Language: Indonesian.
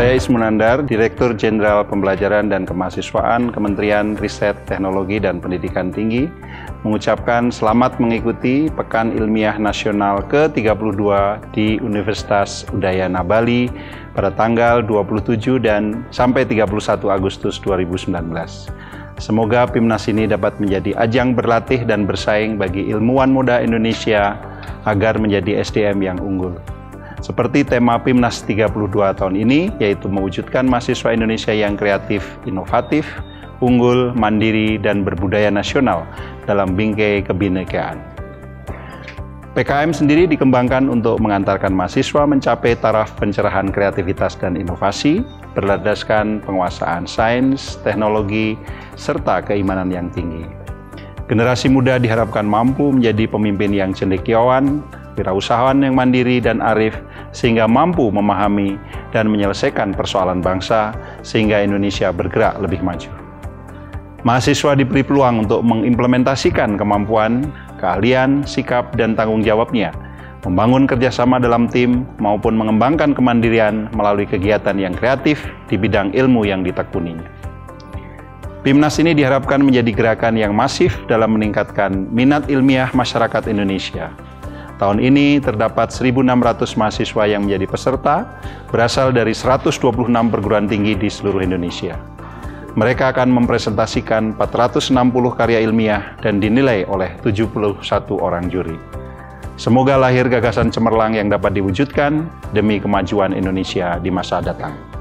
Saya Ismunandar, Direktur Jenderal Pembelajaran dan Kemahasiswaan Kementerian Riset, Teknologi, dan Pendidikan Tinggi, mengucapkan selamat mengikuti Pekan Ilmiah Nasional ke-32 di Universitas Udayana Bali pada tanggal 27 dan sampai 31 Agustus 2019. Semoga PIMNAS ini dapat menjadi ajang berlatih dan bersaing bagi ilmuwan muda Indonesia agar menjadi SDM yang unggul. Seperti tema PIMNAS 32 tahun ini, yaitu mewujudkan mahasiswa Indonesia yang kreatif, inovatif, unggul, mandiri, dan berbudaya nasional dalam bingkai kebinekaan. PKM sendiri dikembangkan untuk mengantarkan mahasiswa mencapai taraf pencerahan kreativitas dan inovasi, berlandaskan penguasaan sains, teknologi, serta keimanan yang tinggi. Generasi muda diharapkan mampu menjadi pemimpin yang cendekiawan, wirausahawan yang mandiri dan arif, sehingga mampu memahami dan menyelesaikan persoalan bangsa, sehingga Indonesia bergerak lebih maju. Mahasiswa diberi peluang untuk mengimplementasikan kemampuan, keahlian, sikap, dan tanggung jawabnya, membangun kerjasama dalam tim, maupun mengembangkan kemandirian melalui kegiatan yang kreatif di bidang ilmu yang ditekuninya. PIMNAS ini diharapkan menjadi gerakan yang masif dalam meningkatkan minat ilmiah masyarakat Indonesia. Tahun ini terdapat 1.600 mahasiswa yang menjadi peserta, berasal dari 126 perguruan tinggi di seluruh Indonesia. Mereka akan mempresentasikan 460 karya ilmiah dan dinilai oleh 71 orang juri. Semoga lahir gagasan cemerlang yang dapat diwujudkan demi kemajuan Indonesia di masa datang.